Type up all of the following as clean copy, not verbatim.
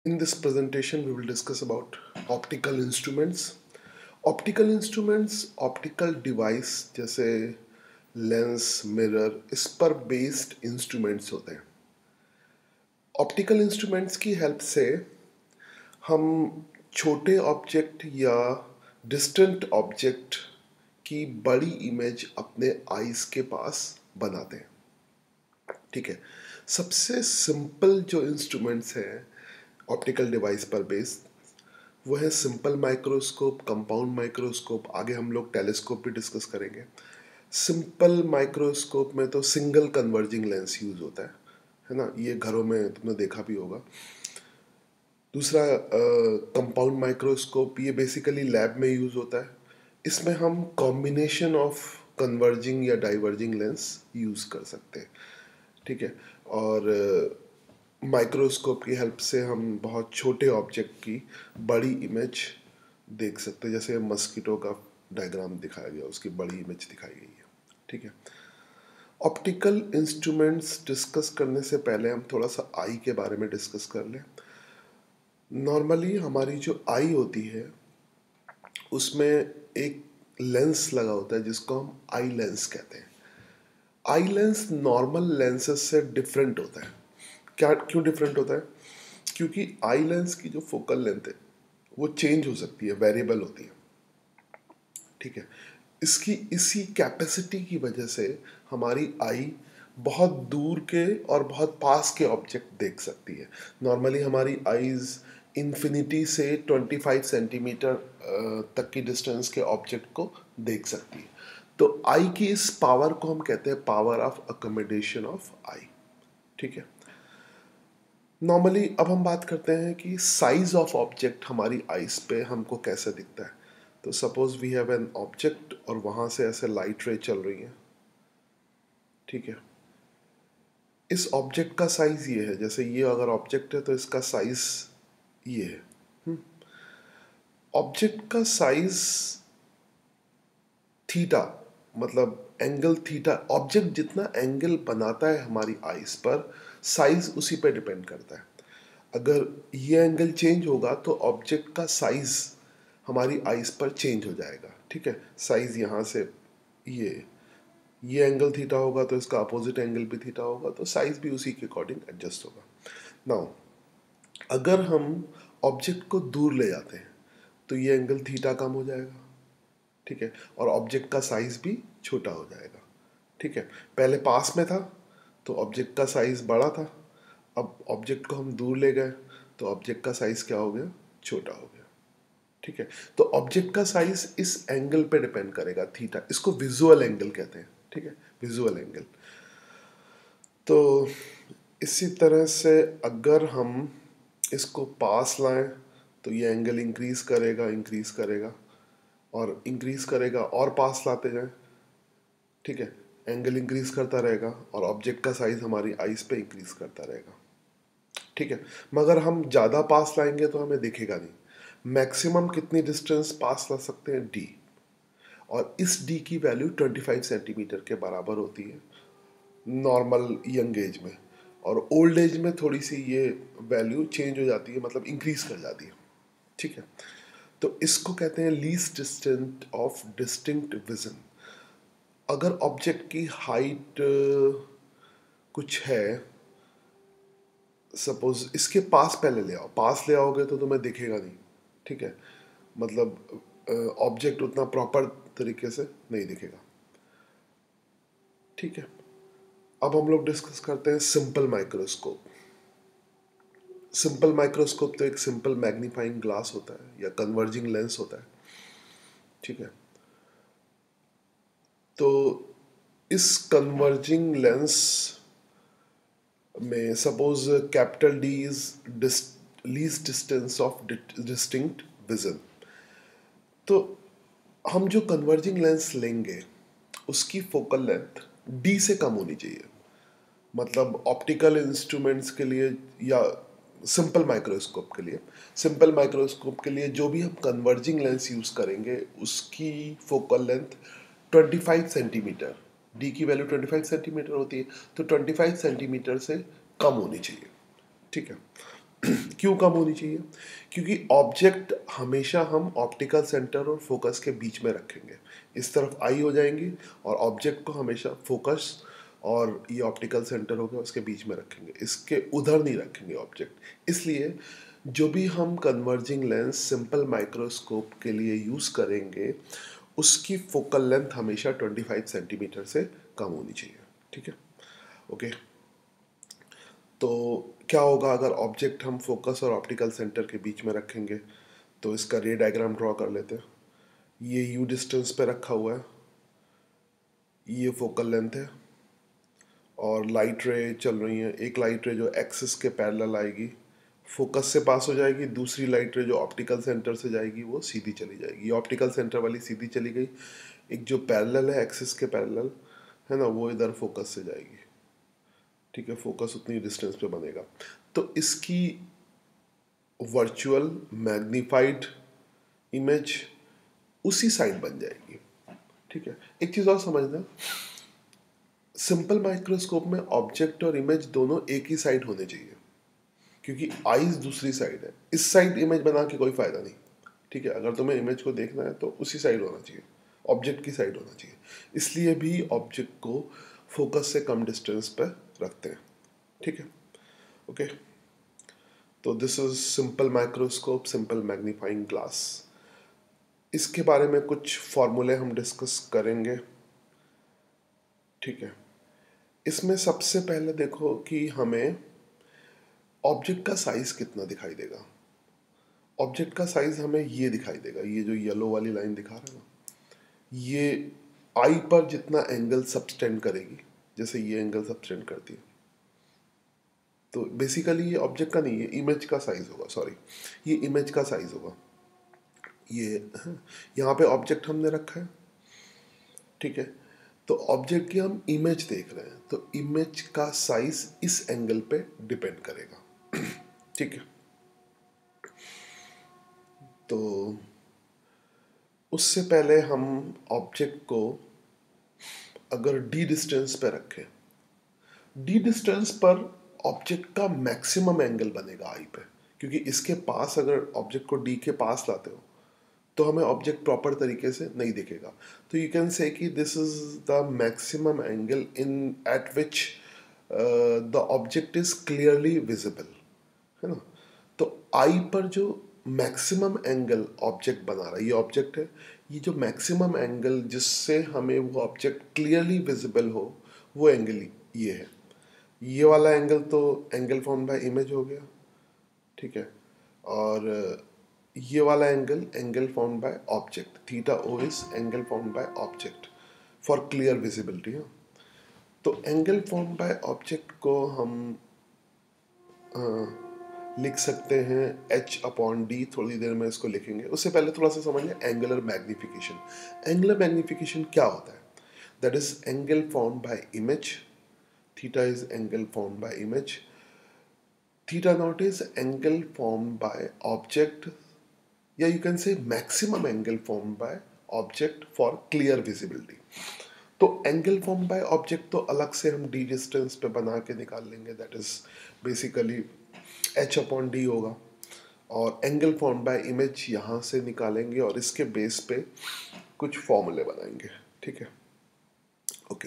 In this presentation, we will discuss about optical instruments. Optical device जैसे lens, mirror, इस पर based instruments होते हैं। ऑप्टिकल इंस्ट्रूमेंट्स की हेल्प से हम छोटे ऑब्जेक्ट या डिस्टेंट ऑब्जेक्ट की बड़ी इमेज अपने आईज के पास बनाते हैं। ठीक है, सबसे सिंपल जो इंस्ट्रूमेंट्स हैं ऑप्टिकल डिवाइस पर बेस्ड वो है सिंपल माइक्रोस्कोप, कंपाउंड माइक्रोस्कोप, आगे हम लोग टेलीस्कोप भी डिस्कस करेंगे। सिंपल माइक्रोस्कोप में तो सिंगल कन्वर्जिंग लेंस यूज होता है ना, ये घरों में तुमने देखा भी होगा। दूसरा कंपाउंड माइक्रोस्कोप, ये बेसिकली लैब में यूज होता है। इसमें हम कॉम्बिनेशन ऑफ कन्वर्जिंग या डाइवर्जिंग लेंस यूज कर सकते हैं। ठीक है, और माइक्रोस्कोप की हेल्प से हम बहुत छोटे ऑब्जेक्ट की बड़ी इमेज देख सकते हैं। जैसे मस्कीटो का डायग्राम दिखाया गया, उसकी बड़ी इमेज दिखाई गई है। ठीक है, ऑप्टिकल इंस्ट्रूमेंट्स डिस्कस करने से पहले हम थोड़ा सा आई के बारे में डिस्कस कर लें। नॉर्मली हमारी जो आई होती है उसमें एक लेंस लगा होता है जिसको हम आई लेंस कहते हैं। आई लेंस नॉर्मल लेंसेस से डिफरेंट होता है। क्या क्यों डिफरेंट होता है? क्योंकि आई लेंस की जो फोकल लेंथ है वो चेंज हो सकती है, वेरिएबल होती है। ठीक है, इसकी इसी कैपेसिटी की वजह से हमारी आई बहुत दूर के और बहुत पास के ऑब्जेक्ट देख सकती है। नॉर्मली हमारी आईज इन्फिनिटी से 25 सेंटीमीटर तक की डिस्टेंस के ऑब्जेक्ट को देख सकती है। तो आई की इस पावर को हम कहते हैं power of accommodation of eye. ठीक है, नॉर्मली अब हम बात करते हैं कि साइज ऑफ ऑब्जेक्ट हमारी आइज पे हमको कैसे दिखता है। तो suppose we have an object और वहां से ऐसे लाइट रे चल रही है। ठीक है, इस ऑब्जेक्ट का साइज ये है, जैसे ये अगर ऑब्जेक्ट है तो इसका साइज ये है। ऑब्जेक्ट का साइज थीटा, मतलब एंगल थीटा, ऑब्जेक्ट जितना एंगल बनाता है हमारी आइज पर, साइज उसी पे डिपेंड करता है। अगर ये एंगल चेंज होगा तो ऑब्जेक्ट का साइज हमारी आइज पर चेंज हो जाएगा। ठीक है, साइज यहाँ से ये एंगल थीटा होगा तो इसका अपोजिट एंगल भी थीटा होगा, तो साइज भी उसी के अकॉर्डिंग एडजस्ट होगा। नाउ अगर हम ऑब्जेक्ट को दूर ले जाते हैं तो ये एंगल थीटा कम हो जाएगा। ठीक है, और ऑब्जेक्ट का साइज भी छोटा हो जाएगा। ठीक है, पहले पास में था तो ऑब्जेक्ट का साइज बड़ा था, अब ऑब्जेक्ट को हम दूर ले गए तो ऑब्जेक्ट का साइज क्या हो गया? छोटा हो गया। ठीक है, तो ऑब्जेक्ट का साइज इस एंगल पे डिपेंड करेगा, थीटा। इसको विजुअल एंगल कहते हैं। ठीक है, विजुअल एंगल। तो इसी तरह से अगर हम इसको पास लाएं तो ये एंगल इंक्रीज करेगा, इंक्रीज करेगा और इंक्रीज करेगा, और पास लाते जाएं। ठीक है, एंगल इंक्रीज करता रहेगा और ऑब्जेक्ट का साइज हमारी आइज पे इंक्रीज करता रहेगा। ठीक है, मगर हम ज़्यादा पास लाएंगे तो हमें दिखेगा नहीं। मैक्सिमम कितनी डिस्टेंस पास ला सकते हैं? डी, और इस डी की वैल्यू 25 सेंटीमीटर के बराबर होती है नॉर्मल यंग एज में, और ओल्ड एज में थोड़ी सी ये वैल्यू चेंज हो जाती है, मतलब इंक्रीज कर जाती है। ठीक है, तो इसको कहते हैं least distant of distinct vision. अगर ऑब्जेक्ट की हाइट कुछ है, सपोज इसके पास पहले ले आओ, पास ले आओगे तो तुम्हें दिखेगा नहीं। ठीक है, मतलब ऑब्जेक्ट उतना प्रॉपर तरीके से नहीं दिखेगा। ठीक है, अब हम लोग डिस्कस करते हैं सिंपल माइक्रोस्कोप। सिंपल माइक्रोस्कोप तो एक सिंपल मैग्नीफाइंग ग्लास होता है या कन्वर्जिंग लेंस होता है। ठीक है, तो इस कन्वर्जिंग लेंस में suppose capital D is least distance of distinct vision. तो हम जो कन्वर्जिंग लेंस लेंगे उसकी फोकल लेंथ डी से कम होनी चाहिए। मतलब ऑप्टिकल इंस्ट्रूमेंट्स के लिए या सिंपल माइक्रोस्कोप के लिए जो भी हम कन्वर्जिंग लेंस यूज़ करेंगे उसकी फोकल लेंथ 25 सेंटीमीटर, डी की वैल्यू 25 सेंटीमीटर होती है, तो 25 सेंटीमीटर से कम होनी चाहिए। ठीक है, क्यों कम होनी चाहिए? क्योंकि ऑब्जेक्ट हमेशा हम ऑप्टिकल सेंटर और फोकस के बीच में रखेंगे। इस तरफ आई हो जाएंगी और ऑब्जेक्ट को हमेशा फोकस और ये ऑप्टिकल सेंटर हो गया उसके बीच में रखेंगे, इसके उधर नहीं रखेंगे ऑब्जेक्ट। इसलिए जो भी हम कन्वर्जिंग लेंस सिंपल माइक्रोस्कोप के लिए यूज़ करेंगे उसकी फोकल लेंथ हमेशा 25 सेंटीमीटर से कम होनी चाहिए। ठीक है, ओके। तो क्या होगा अगर ऑब्जेक्ट हम फोकस और ऑप्टिकल सेंटर के बीच में रखेंगे? तो इसका रे डायग्राम ड्रॉ कर लेते हैं। ये यू डिस्टेंस पे रखा हुआ है, ये फोकल लेंथ है और लाइट रे चल रही है। एक लाइट रे जो एक्सिस के पैरेलल आएगी फोकस से पास हो जाएगी, दूसरी लाइट रे जो ऑप्टिकल सेंटर से जाएगी वो सीधी चली जाएगी। ये ऑप्टिकल सेंटर वाली सीधी चली गई, एक जो पैरेलल है एक्सिस के पैरेलल है ना, वो इधर फोकस से जाएगी। ठीक है, फोकस उतनी डिस्टेंस पे बनेगा। तो इसकी वर्चुअल मैग्नीफाइड इमेज उसी साइड बन जाएगी। ठीक है, एक चीज़ और समझना, सिंपल माइक्रोस्कोप में ऑब्जेक्ट और इमेज दोनों एक ही साइड होने चाहिए, क्योंकि आईज दूसरी साइड है। इस साइड इमेज बना के कोई फ़ायदा नहीं। ठीक है, अगर तुम्हें इमेज को देखना है तो उसी साइड होना चाहिए, ऑब्जेक्ट की साइड होना चाहिए। इसलिए भी ऑब्जेक्ट को फोकस से कम डिस्टेंस पर रखते हैं। ठीक है, ओके। तो this is simple microscope, simple magnifying glass. इसके बारे में कुछ फॉर्मूले हम डिस्कस करेंगे। ठीक है, इसमें सबसे पहले देखो कि हमें ऑब्जेक्ट का साइज कितना दिखाई देगा। ऑब्जेक्ट का साइज हमें ये दिखाई देगा, ये जो येलो वाली लाइन दिखा रहा है ना, ये आई पर जितना एंगल सबटेंड करेगी, जैसे ये एंगल सबटेंड करती है, तो बेसिकली ये ऑब्जेक्ट का नहीं, ये इमेज का साइज होगा। सॉरी, ये इमेज का साइज होगा। ये यहाँ पे ऑब्जेक्ट हमने रखा है। ठीक है, तो ऑब्जेक्ट की हम इमेज देख रहे हैं, तो इमेज का साइज इस एंगल पे डिपेंड करेगा। ठीक है, तो उससे पहले हम ऑब्जेक्ट को अगर डी डिस्टेंस पे रखें, डी डिस्टेंस पर ऑब्जेक्ट का मैक्सिमम एंगल बनेगा आई पे, क्योंकि इसके पास अगर ऑब्जेक्ट को डी के पास लाते हो तो हमें ऑब्जेक्ट प्रॉपर तरीके से नहीं दिखेगा। तो यू कैन से कि this is the maximum angle in at which the object is clearly visible, है ना। तो आई पर जो मैक्सिमम एंगल ऑब्जेक्ट बना रहा है, ये ऑब्जेक्ट है, ये जो मैक्सिमम एंगल जिससे हमें वो ऑब्जेक्ट क्लियरली विजिबल हो, वो एंगल ये है। ये वाला एंगल तो एंगल फॉर्म बाय इमेज हो गया। ठीक है, और ये वाला angle angle form by object, theta O is angle form by object for clear visibility. तो एंगल फॉर्म बाय ऑब्जेक्ट को हम लिख सकते हैं h/d। थोड़ी देर में इसको लिखेंगे, उससे पहले थोड़ा सा समझ लें एंगुलर मैग्निफिकेशन। एंगुलर मैग्निफिकेशन क्या होता है? That is angle form by image, theta is angle form by image, theta naught is angle formed by object, या you can say maximum angle formed by object for clear visibility। तो angle form by object तो अलग से हम D distance पे बना के निकाल लेंगे, दैट इज बेसिकली h/d होगा, और एंगल फॉर्म बाय इमेज यहाँ से निकालेंगे और इसके बेस पे कुछ फॉर्मूले बनाएंगे। ठीक है, ओके।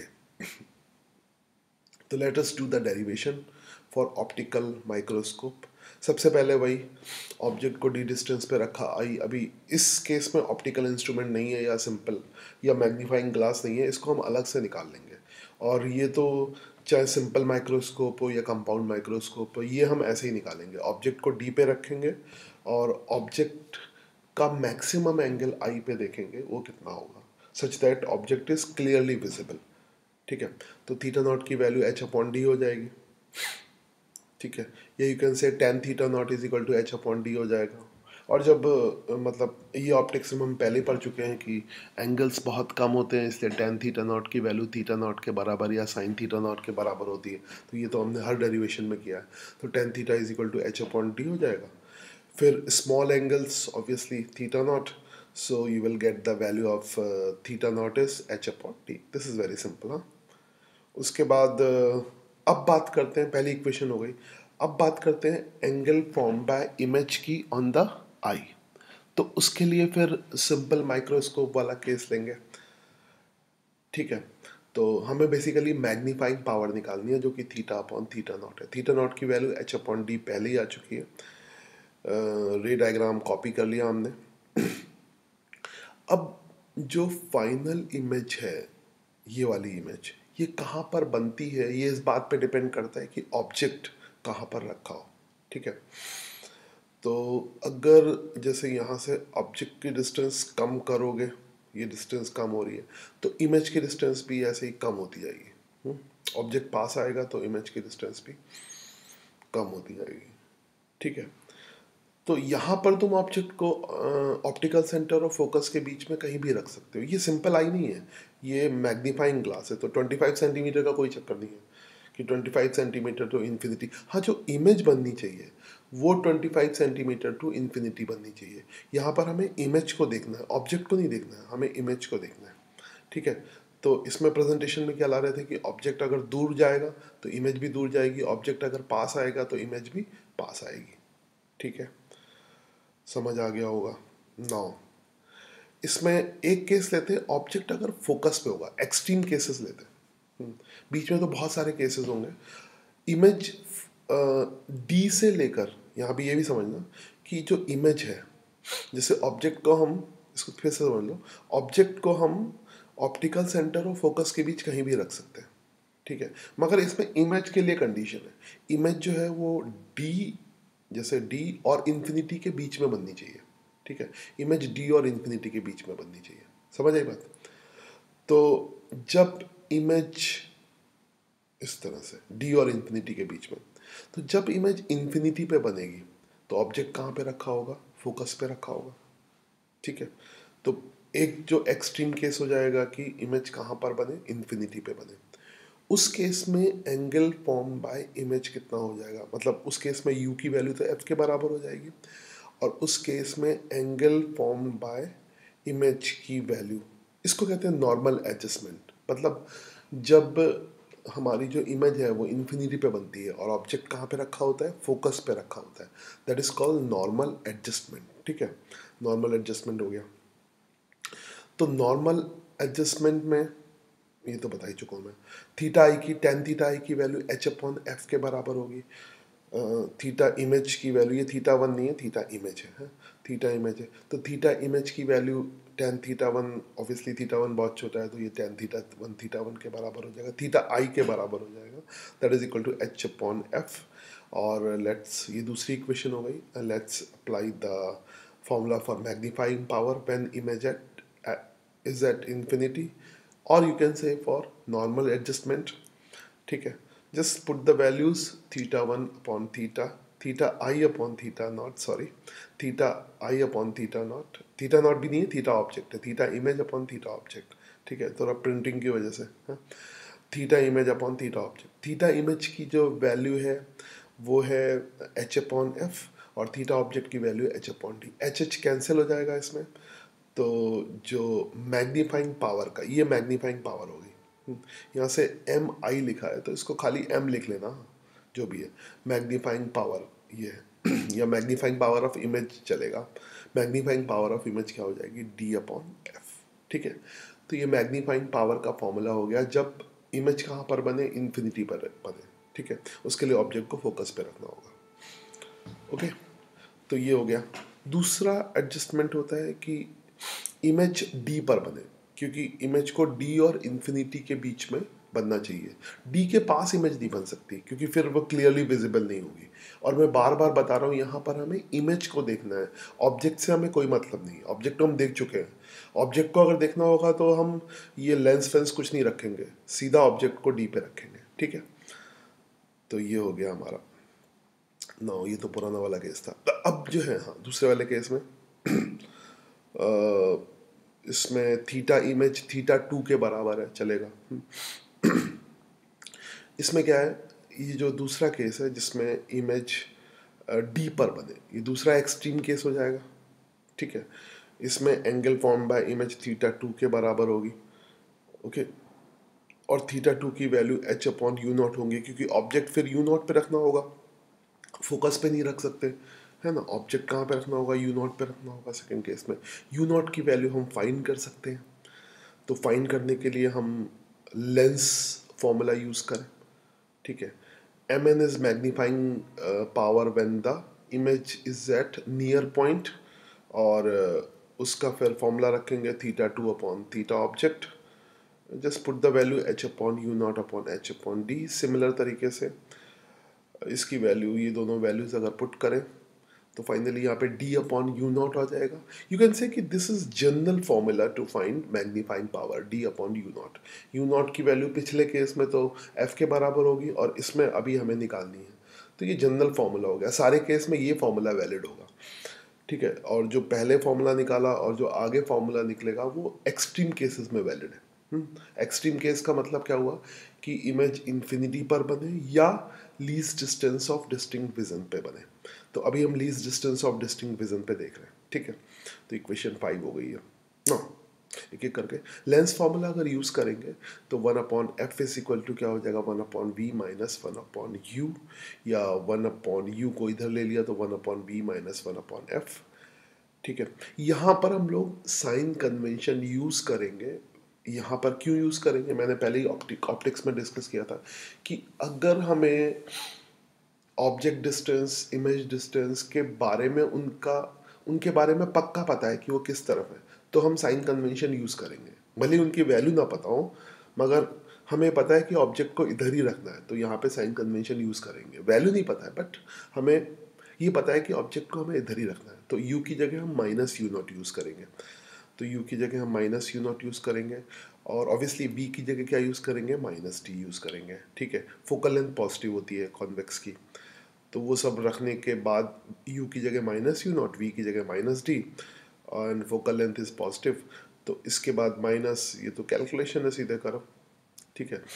तो let us do the derivation for optical microscope. सबसे पहले वही ऑब्जेक्ट को डी डिस्टेंस पे रखा आई। अभी इस केस में ऑप्टिकल इंस्ट्रूमेंट नहीं है या सिंपल या मैग्नीफाइंग ग्लास नहीं है, इसको हम अलग से निकाल लेंगे। और ये तो चाहे सिंपल माइक्रोस्कोप हो या कंपाउंड माइक्रोस्कोप हो, ये हम ऐसे ही निकालेंगे। ऑब्जेक्ट को डी पे रखेंगे और ऑब्जेक्ट का मैक्सिमम एंगल आई पे देखेंगे वो कितना होगा, such that object is clearly visible. ठीक है, तो थीटा नॉट की वैल्यू h/d हो जाएगी। ठीक है, या you can say tan theta naught is equal to h/d हो जाएगा। और जब मतलब ये ऑप्टिक्स में हम पहले पढ़ चुके हैं कि एंगल्स बहुत कम होते हैं, इसलिए tan थीटा नॉट की वैल्यू थीटा नॉट के बराबर या sin थीटा नॉट के बराबर होती है। तो ये तो हमने हर डेरिवेशन में किया है। तो tan theta is equal to h/d हो जाएगा। फिर small angles obviously theta naught, so you will get the value of theta naught is h/d। This is very simple. हाँ, उसके बाद अब बात करते हैं, पहली इक्वेशन हो गई। अब बात करते हैं एंगल फॉर्म बाय इमेज की ऑन द आई। तो उसके लिए फिर सिंपल माइक्रोस्कोप वाला केस लेंगे, ठीक है। तो हमें बेसिकली मैग्नीफाइंग पावर निकालनी है जो कि थीटा अपॉन थीटा नॉट है। थीटा नॉट की वैल्यू एच अपॉन डी पहले ही आ चुकी है, रे डायग्राम कॉपी कर लिया हमने। अब जो फाइनल इमेज है, ये वाली इमेज, ये कहाँ पर बनती है, ये इस बात पे डिपेंड करता है कि ऑब्जेक्ट कहाँ पर रखा हो, ठीक है। तो अगर जैसे यहाँ से ऑब्जेक्ट की डिस्टेंस कम करोगे, ये डिस्टेंस कम हो रही है, तो इमेज की डिस्टेंस भी ऐसे ही कम होती जाएगी। ऑब्जेक्ट पास आएगा तो इमेज की डिस्टेंस भी कम होती जाएगी, ठीक है। तो यहाँ पर तुम ऑब्जेक्ट को ऑप्टिकल सेंटर और फोकस के बीच में कहीं भी रख सकते हो। ये सिंपल आई नहीं है, ये मैग्नीफाइंग ग्लास है, तो 25 सेंटीमीटर का कोई चक्कर नहीं है कि 25 सेंटीमीटर टू इन्फिनिटी। हाँ, जो इमेज बननी चाहिए वो 25 सेंटीमीटर टू इन्फिनिटी बननी चाहिए। यहाँ पर हमें इमेज को देखना है, ऑब्जेक्ट को नहीं देखना है, हमें इमेज को देखना है, ठीक है। तो इसमें प्रेजेंटेशन में क्या ला रहे थे कि ऑब्जेक्ट अगर दूर जाएगा तो इमेज भी दूर जाएगी, ऑब्जेक्ट अगर पास आएगा तो इमेज भी पास आएगी, ठीक है। समझ आ गया होगा। नाउ इसमें एक केस लेते हैं, ऑब्जेक्ट अगर फोकस पे होगा, एक्सट्रीम केसेस लेते हैं। बीच में तो बहुत सारे केसेस होंगे। इमेज डी से लेकर, यहाँ भी ये भी समझना कि जो इमेज है, जैसे ऑब्जेक्ट को हम, इसको फिर से समझ लो, ऑब्जेक्ट को हम ऑप्टिकल सेंटर और फोकस के बीच कहीं भी रख सकते हैं, ठीक है। मगर इसमें इमेज के लिए कंडीशन है, इमेज जो है वो डी, जैसे डी और इन्फिनिटी के बीच में बननी चाहिए, ठीक है। इमेज डी और इन्फिनिटी के बीच में बननी चाहिए। समझ आई बात? तो जब इमेज इस तरह से डी और इन्फिनिटी के बीच में, तो जब इमेज इन्फिनिटी पे बनेगी तो ऑब्जेक्ट कहाँ पे रखा होगा? फोकस पे रखा होगा, ठीक है। तो एक जो एक्सट्रीम केस हो जाएगा कि इमेज कहाँ पर बने? इन्फिनिटी पे बने। उस केस में एंगल फॉर्म बाय इमेज कितना हो जाएगा? मतलब उस केस में यू की वैल्यू तो एफ के बराबर हो जाएगी, और उस केस में एंगल फॉर्म बाय इमेज की वैल्यू, इसको कहते हैं नॉर्मल एडजस्टमेंट। मतलब जब हमारी जो इमेज है वो इन्फिनिटी पे बनती है और ऑब्जेक्ट कहाँ पे रखा होता है? फोकस पे रखा होता है। That is called normal adjustment, ठीक है। नॉर्मल एडजस्टमेंट हो गया। तो नॉर्मल एडजस्टमेंट में ये तो बता ही चुका हूँ मैं, थीटा आई की, टेन थीटा आई की वैल्यू एच अपॉन एफ के बराबर होगी। थीटा इमेज की वैल्यू, ये थीटा वन नहीं है, थीटा इमेज है, थीटा इमेज है, तो थीटा इमेज की value tan theta one, obviously theta one बहुत छोटा है तो ये टेन थीटा वन के बराबर हो जाएगा, थीटा आई के बराबर हो जाएगा। That is equal to H upon F. और लेट्स, ये दूसरी इक्वेशन हो गई। Let's apply the formula for magnifying power when image at is at infinity, और you can say for normal adjustment, ठीक है। Just put the values theta one upon theta, theta I upon theta naught, sorry, theta I upon theta naught, theta naught भी नहीं है, theta object है, theta image upon theta object, ठीक है, थोड़ा printing की वजह से, हाँ। Theta image upon theta object, theta image की जो वैल्यू है वो है एच अपॉन एफ, और थीटा ऑब्जेक्ट की value H upon D. H H cancel हो जाएगा इसमें, तो जो मैग्नीफाइंग पावर का, ये मैग्नीफाइंग पावर होगी। यहाँ से एम आई लिखा है तो इसको खाली एम लिख लेना, जो भी है। मैग्नीफाइंग पावर ये है या मैग्नीफाइंग पावर ऑफ इमेज चलेगा। मैग्नीफाइंग पावर ऑफ इमेज क्या हो जाएगी? डी अपॉन एफ, ठीक है। तो ये मैग्नीफाइंग पावर का फॉर्मूला हो गया जब इमेज कहाँ पर बने? इन्फिनिटी पर बने, ठीक है। उसके लिए ऑब्जेक्ट को फोकस पे रखना होगा, ओके। तो ये हो गया। दूसरा एडजस्टमेंट होता है कि इमेज डी पर बने, क्योंकि इमेज को डी और इन्फिनिटी के बीच में बनना चाहिए। डी के पास इमेज नहीं बन सकती क्योंकि फिर वो क्लियरली विजिबल नहीं होगी। और मैं बार बार बता रहा हूँ, यहाँ पर हमें इमेज को देखना है, ऑब्जेक्ट से हमें कोई मतलब नहीं। ऑब्जेक्ट को हम देख चुके हैं, ऑब्जेक्ट को अगर देखना होगा तो हम ये लेंस फेंस कुछ नहीं रखेंगे, सीधा ऑब्जेक्ट को डी पे रखेंगे, ठीक है। तो ये हो गया हमारा। ना, ये तो पुराना वाला केस था। तो अब जो है, हाँ, दूसरे वाले केस में इसमें थीटा इमेज थीटा टू के बराबर है, चलेगा। इसमें क्या है, ये जो दूसरा केस है जिसमें इमेज डी पर बने, ये दूसरा एक्सट्रीम केस हो जाएगा, ठीक है। इसमें angle form by image theta two के बराबर होगी, ओके। और थीटा टू की value H upon U naught होंगी, क्योंकि ऑब्जेक्ट फिर यू नॉट पे रखना होगा, फोकस पे नहीं रख सकते, है ना। ऑब्जेक्ट कहाँ पे रखना होगा, यू नॉट पे रखना होगा। सेकेंड केस में यू नॉट की वैल्यू हम फाइंड कर सकते हैं, तो फाइंड करने के लिए हम लेंस फॉर्मूला यूज़ करें, ठीक है। M N is magnifying power when the image is at near point, और उसका फिर फॉर्मूला रखेंगे theta two upon theta object, just put the value H upon U naught upon H upon D. Similar तरीके से इसकी value, ये दोनों values अगर पुट करें तो फाइनली यहाँ पे d अपॉन यू नॉट आ जाएगा। यू कैन से कि this is general formula to find magnifying power, d upon U naught. U naught की वैल्यू पिछले केस में तो f के बराबर होगी और इसमें अभी हमें निकालनी है, तो ये जनरल फॉर्मूला हो गया। सारे केस में ये फॉर्मूला वैलिड होगा, ठीक है। और जो पहले फॉर्मूला निकाला और जो आगे फॉर्मूला निकलेगा वो एक्सट्रीम केसेस में वैलिड है। एक्सट्रीम केस का मतलब क्या हुआ कि इमेज इन्फिनिटी पर बने या least distance of distinct vision पे बने। तो अभी हम least distance of distinct vision पे देख रहे हैं, ठीक है। तो इक्वेशन 5 हो गई है ना। एक एक करके लेंस फॉर्मूला अगर यूज़ करेंगे तो 1 upon F is equal to क्या हो जाएगा, 1 upon V minus 1 upon U, या 1 अपॉन यू को इधर ले लिया तो 1 upon V minus 1 upon F, ठीक है। यहाँ पर हम लोग साइन कन्वेंशन यूज़ करेंगे। यहाँ पर क्यों यूज़ करेंगे, मैंने पहले ही ऑप्टिक्स में डिस्कस किया था कि अगर हमें ऑब्जेक्ट डिस्टेंस, इमेज डिस्टेंस के बारे में उनके बारे में पक्का पता है कि वो किस तरफ है, तो हम साइन कन्वेंशन यूज़ करेंगे। भले उनकी वैल्यू ना पता हो, मगर हमें पता है कि ऑब्जेक्ट को इधर ही रखना है, तो यहाँ पे साइन कन्वेंशन यूज़ करेंगे। वैल्यू नहीं पता है बट हमें ये पता है कि ऑब्जेक्ट को हमें इधर ही रखना है, तो यू की जगह हम माइनस यू नॉट यूज़ करेंगे। तो यू की जगह हम माइनस यू नॉट यूज़ करेंगे, और ऑब्वियसली बी की जगह क्या यूज़ करेंगे, माइनस डी यूज़ करेंगे, ठीक है। फोकल लेंथ पॉजिटिव होती है कॉन्वेक्स की, तो वो सब रखने के बाद u की जगह माइनस यू नॉट, v की जगह minus D, and focal length is positive. तो इसके बाद माइनस, ये तो कैलकुलेशन है सीधे करो, ठीक है।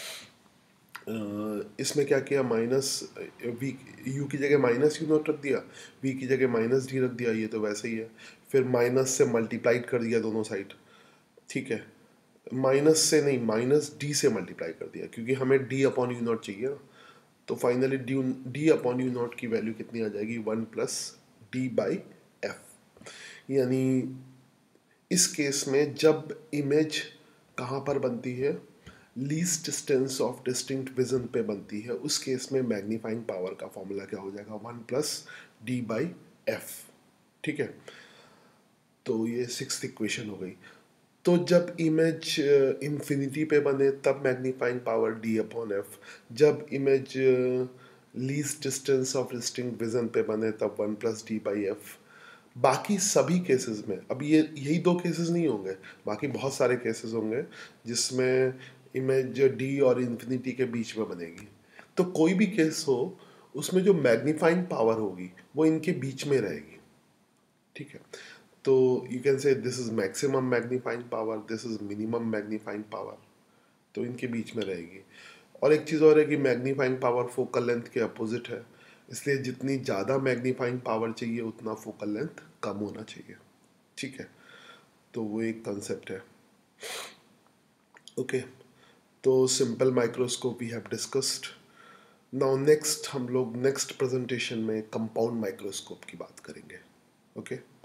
इसमें क्या किया, माइनस वी, यू की जगह माइनस यू नॉट रख दिया, वी की जगह माइनस डी रख दिया, ये तो वैसे ही है। फिर माइनस से मल्टीप्लाइड कर दिया दोनों साइड, ठीक है। माइनस से नहीं, माइनस डी से मल्टीप्लाई कर दिया, क्योंकि हमें डी अपॉन यू नॉट चाहिए ना। तो finally D upon U naught की वैल्यू कितनी आ जाएगी, 1 प्लस डी बाई एफ। यानी इस केस में जब इमेज कहाँ पर बनती है, least distance of distinct vision पे बनती है, उस केस में मैग्नीफाइंग पावर का फॉर्मूला क्या हो जाएगा, 1 प्लस डी बाई एफ, ठीक है। तो ये 6th इक्वेशन हो गई। तो जब इमेज इन्फिनिटी पे बने तब magnifying power D upon F, जब image least distance of distinct vision पे बने तब 1 प्लस डी बाई एफ। बाकी सभी केसेस में, अब ये यही 2 केसेस नहीं होंगे, बाकी बहुत सारे केसेस होंगे जिसमें इमेज डी और इन्फिनिटी के बीच में बनेगी। तो कोई भी केस हो, उसमें जो मैग्नीफाइंग पावर होगी वो इनके बीच में रहेगी, ठीक है। तो you can say this is maximum magnifying power, this is minimum magnifying power, तो इनके बीच में रहेगी। और एक चीज़ और है कि मैग्नीफाइंग पावर फोकल लेंथ के अपोजिट है, इसलिए जितनी ज़्यादा मैग्नीफाइंग पावर चाहिए उतना फोकल लेंथ कम होना चाहिए, ठीक है। तो वो एक कंसेप्ट है, ओके। तो simple microscope we have discussed. Now next हम लोग नेक्स्ट प्रेजेंटेशन में कंपाउंड माइक्रोस्कोप की बात करेंगे, ओके।